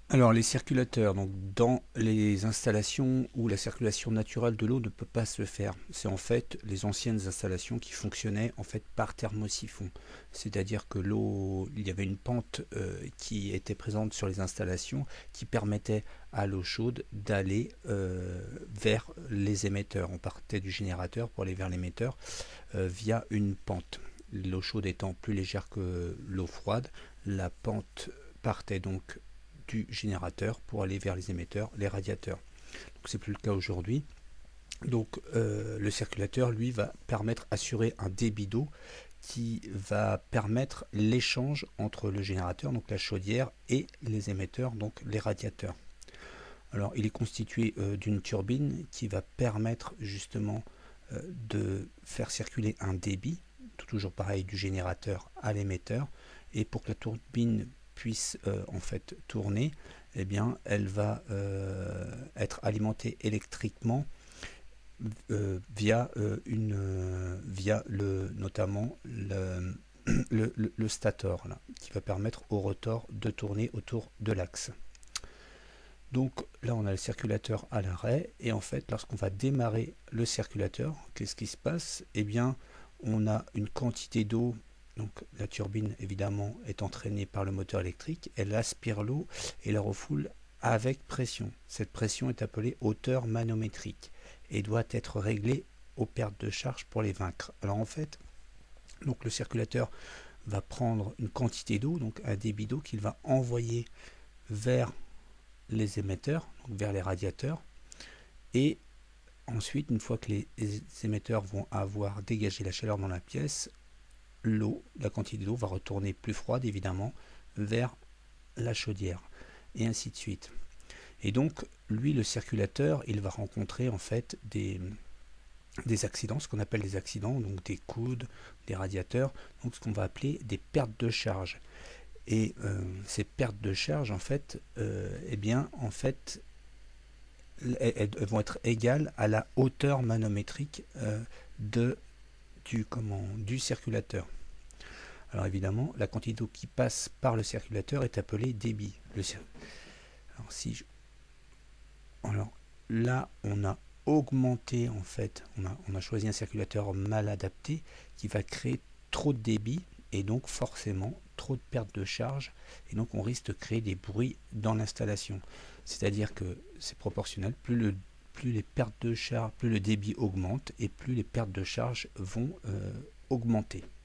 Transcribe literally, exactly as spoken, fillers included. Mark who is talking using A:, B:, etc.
A: Alors les circulateurs, donc dans les installations où la circulation naturelle de l'eau ne peut pas se faire, c'est en fait les anciennes installations qui fonctionnaient en fait par thermosiphon, c'est-à-dire que l'eau, il y avait une pente euh, qui était présente sur les installations qui permettait à l'eau chaude d'aller euh, vers les émetteurs. On partait du générateur pour aller vers l'émetteur euh, via une pente. L'eau chaude étant plus légère que l'eau froide, la pente partait donc du générateur pour aller vers les émetteurs, les radiateurs. Donc c'est plus le cas aujourd'hui. Donc euh, le circulateur, lui, va permettre d'assurer un débit d'eau qui va permettre l'échange entre le générateur, donc la chaudière, et les émetteurs, donc les radiateurs. Alors il est constitué euh, d'une turbine qui va permettre justement euh, de faire circuler un débit, toujours pareil, du générateur à l'émetteur, et pour que la turbine puisse euh, en fait tourner, eh bien, elle va euh, être alimentée électriquement euh, via euh, une euh, via le notamment le, le, le, le stator là, qui va permettre au rotor de tourner autour de l'axe. Donc là on a le circulateur à l'arrêt et en fait lorsqu'on va démarrer le circulateur, qu'est-ce qui se passe? Eh bien on a une quantité d'eau. Donc la turbine évidemment est entraînée par le moteur électrique, elle aspire l'eau et la refoule avec pression. Cette pression est appelée hauteur manométrique et doit être réglée aux pertes de charge pour les vaincre. Alors en fait, donc le circulateur va prendre une quantité d'eau, donc un débit d'eau qu'il va envoyer vers les émetteurs, donc vers les radiateurs, et ensuite, une fois que les émetteurs vont avoir dégagé la chaleur dans la pièce, l'eau, la quantité d'eau va retourner plus froide évidemment vers la chaudière et ainsi de suite. Et donc lui, le circulateur, il va rencontrer en fait des, des accidents, ce qu'on appelle des accidents, donc des coudes, des radiateurs, donc ce qu'on va appeler des pertes de charge. Et euh, ces pertes de charge en fait, euh, eh bien en fait elles, elles vont être égales à la hauteur manométrique euh, de, du, comment, du circulateur. Alors évidemment, la quantité d'eau qui passe par le circulateur est appelée débit. Le cir... Alors si je... Alors là, on a augmenté en fait, on a, on a choisi un circulateur mal adapté qui va créer trop de débit et donc forcément trop de perte de charge et donc on risque de créer des bruits dans l'installation. C'est-à-dire que c'est proportionnel, plus le plus les pertes de charge, plus le débit augmente et plus les pertes de charge vont euh, augmenter.